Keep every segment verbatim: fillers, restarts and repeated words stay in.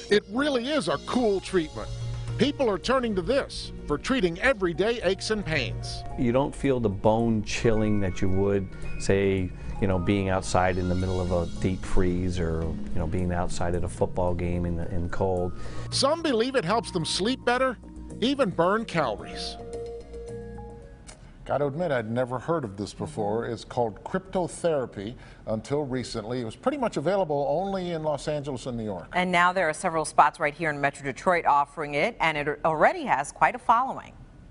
It really is a cool treatment. People are turning to this for treating everyday aches and pains. You don't feel the bone chilling that you would, say, you know, being outside in the middle of a deep freeze, or, you know, being outside at a football game in the in cold. Some believe it helps them sleep better, even burn calories. Got to admit, I'd never heard of this before. It's called cryotherapy. Until recently, it was pretty much available only in Los Angeles and New York. And now there are several spots right here in Metro Detroit offering it, and it already has quite a following.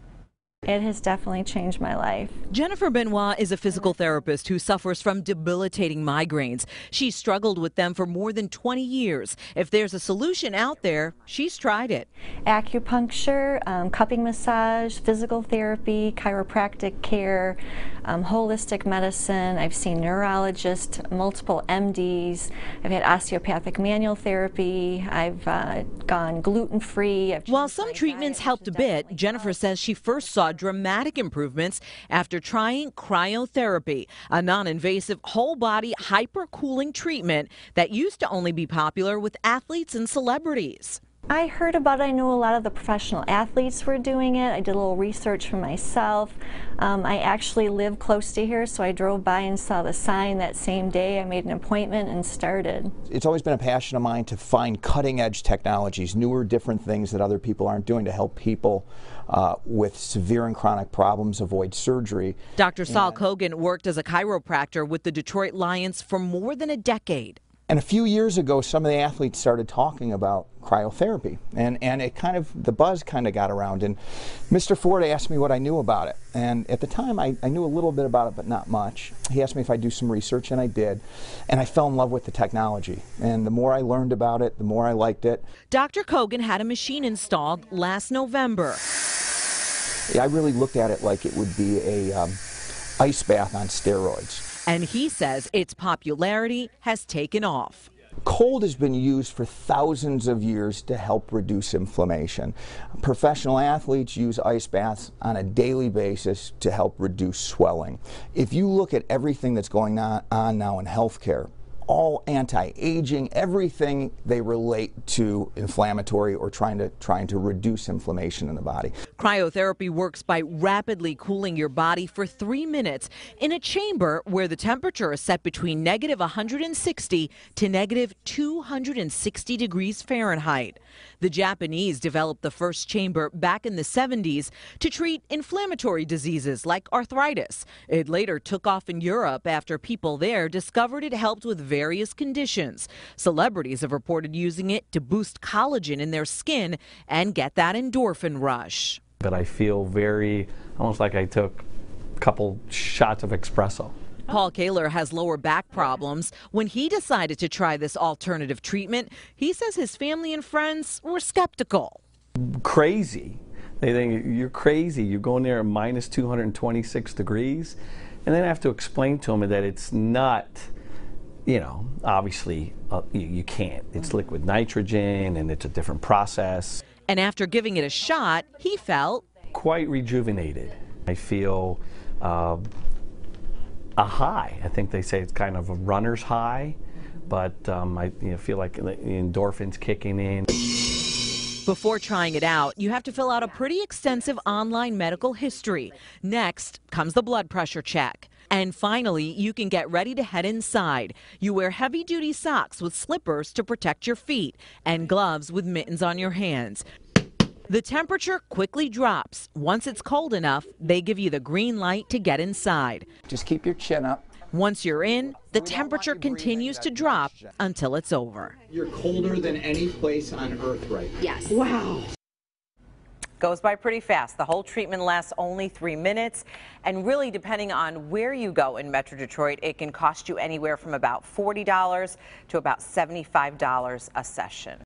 It has definitely changed my life. Jennifer Benoit is a physical therapist who suffers from debilitating migraines. She's struggled with them for more than twenty years. If there's a solution out there, she's tried it. Acupuncture, um, cupping massage, physical therapy, chiropractic care, um, holistic medicine. I've seen neurologists, multiple M Ds. I've had osteopathic manual therapy. I've uh, gone gluten-free. I've While some treatments helped a bit, Jennifer says she first saw dramatic improvements after trying cryotherapy, a non-invasive whole-body hypercooling treatment that used to only be popular with athletes and celebrities. I heard about it. I knew a lot of the professional athletes were doing it. I did a little research for myself. Um, I actually live close to here, so I drove by and saw the sign that same day. I made an appointment and started. It's always been a passion of mine to find cutting-edge technologies, newer, different things that other people aren't doing to help people uh, with severe and chronic problems avoid surgery. Doctor Saul Kogan worked as a chiropractor with the Detroit Lions for more than a decade. And a few years ago, some of the athletes started talking about cryotherapy, and, and it kind of, the buzz kind of got around, and Mister Ford asked me what I knew about it. And at the time, I, I knew a little bit about it, but not much. He asked me if I'd do some research, and I did, and I fell in love with the technology. And the more I learned about it, the more I liked it. Doctor Kogan had a machine installed last November. Yeah, I really looked at it like it would be a um, ice bath on steroids. And he says its popularity has taken off. Cold has been used for thousands of years to help reduce inflammation. Professional athletes use ice baths on a daily basis to help reduce swelling. If you look at everything that's going on, on now in healthcare, all anti-aging, everything they relate to inflammatory or trying to trying to reduce inflammation in the body. Cryotherapy works by rapidly cooling your body for three minutes in a chamber where the temperature is set between negative one hundred sixty to negative two hundred sixty degrees Fahrenheit. The Japanese developed the first chamber back in the seventies to treat inflammatory diseases like arthritis. It later took off in Europe after people there discovered it helped with various conditions. Celebrities have reported using it to boost collagen in their skin and get that endorphin rush. But I feel very, almost like I took a couple shots of espresso. Paul Kaler has lower back problems. When he decided to try this alternative treatment, he says his family and friends were skeptical. Crazy. They think you're crazy. You're going there at minus two hundred twenty-six degrees. And then I have to explain to him that it's not, you know, obviously uh, you, you can't. It's liquid nitrogen and it's a different process. And after giving it a shot, he felt quite rejuvenated. I feel uh, a high. I think they say it's kind of a runner's high, but um, I you know, feel like the endorphins kicking in. Before trying it out, you have to fill out a pretty extensive online medical history. Next comes the blood pressure check. And finally, you can get ready to head inside. You wear heavy-duty socks with slippers to protect your feet and gloves with mittens on your hands. The temperature quickly drops. Once it's cold enough, they give you the green light to get inside. Just keep your chin up. Once you're in, the temperature continues to drop until it's over. You're colder than any place on earth right now. Yes. Wow. Goes by pretty fast. The whole treatment lasts only three minutes. And really, depending on where you go in Metro Detroit, it can cost you anywhere from about forty dollars to about seventy-five dollars a session.